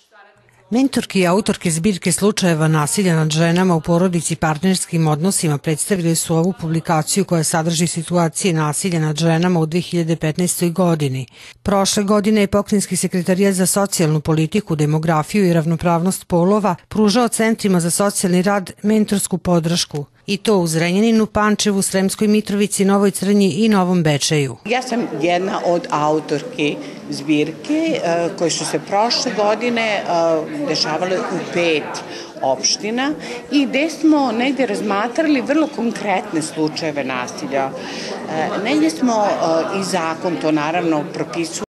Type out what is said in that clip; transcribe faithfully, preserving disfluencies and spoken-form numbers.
Mentorke i autorke zbirke slučajeva nasilja nad ženama u porodici i partnerskim odnosima predstavili su ovu publikaciju koja sadrži situacije nasilja nad ženama u dve hiljade petnaestoj. godini. Prošle godine je Pokrajinski sekretarijat za socijalnu politiku, demografiju i ravnopravnost polova pružao centrima za socijalni rad mentorsku podršku. I to u Zrenjaninu, Pančevu, Sremskoj Mitrovici, Novoj Crnji i Novom Bečeju. Ja sam jedna od autorki zbirke koje su se prošle godine dešavale u pet opština i gde smo negde razmatrali vrlo konkretne slučajeve nasilja. Negde smo i zakon to naravno propisuje